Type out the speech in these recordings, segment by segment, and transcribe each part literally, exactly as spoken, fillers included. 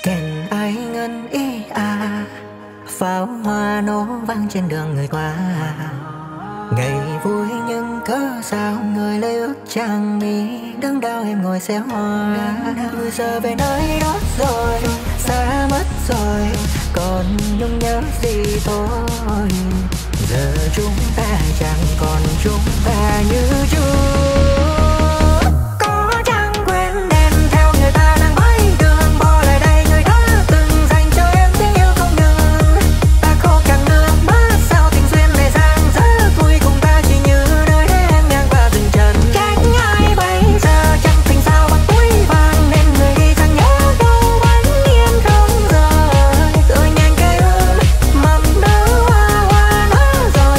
kèn ai ngân ý à, pháo hoa nổ vang trên đường người qua. Ngày vui nhưng cớ sao người lấy ước trang mi, đớn đau em ngồi xé hoa. Người giờ về nơi đó rồi, xa mất rồi, còn nhung nhớ gì thôi. Giờ chúng ta chẳng còn chúng ta như trước. Có chăng quên đèn theo người ta đang bay đường, bỏ lại đây người đã từng dành cho em tiếng yêu không ngừng. Ta khô cạn nước mắt sao tình duyên này sang dở, cuối cùng ta chỉ như nơi để em ngang qua rừng trần. Cách ai bây giờ chẳng tình sao bằng túi vàng, nên người đi chẳng nhớ đâu vẫn yên không rời. Rồi nhanh cây ương mầm nở hoa hoa nở rồi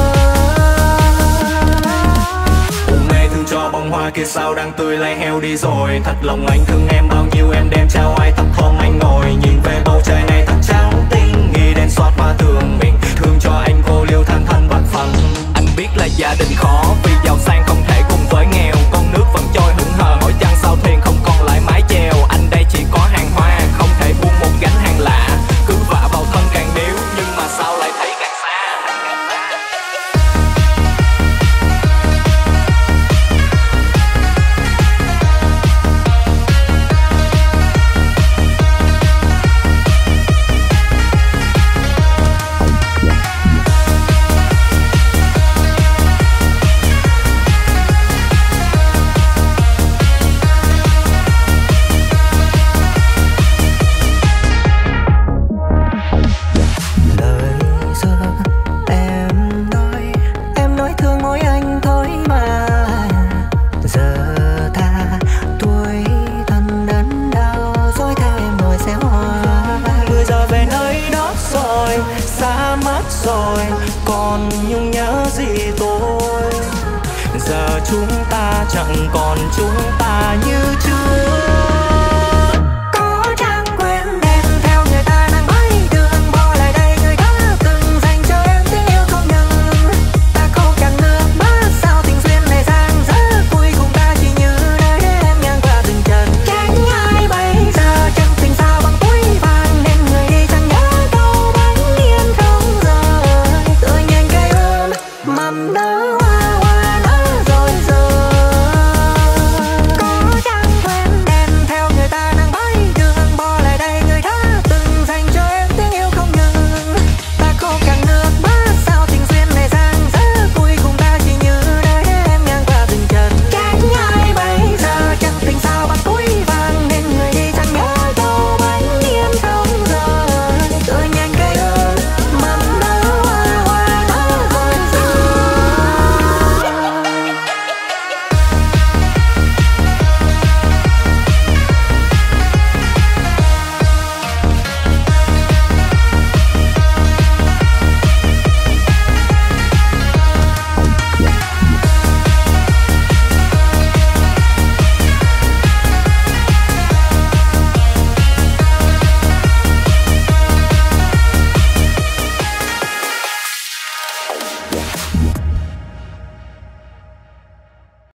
rồi. Bụng mẹ thương cho bông hoa kia sao đang tươi lại heo đi rồi. Thật lòng anh thương em bao nhiêu em đem trao ai thấp thỏm anh ngồi nhìn về bầu trời này thật trắng tinh, nghĩ đến xót hoa thương mình thương cho anh cô liêu than than vạn phần. Anh biết là gia đình khó vì giàu sang không thể cùng với nghèo, con nước vẫn trôi hững hờ mỗi chăng sao thuyền không còn lại mái chèo. Anh đây chỉ có hàng hoa không thể buông một gánh hàng lạ, cứ vạ vào thân càng níu nhưng mà sao lại thấy càng xa. Lời xưa em nói, em nói thương mỗi anh thôi mà. Giờ ta tuổi thân đớn đau, dối theo em ngồi xé hoa. Người giờ về nơi đó rồi, xa mất rồi, còn nhung nhớ gì tôi. Giờ chúng ta chẳng còn chúng ta như trước.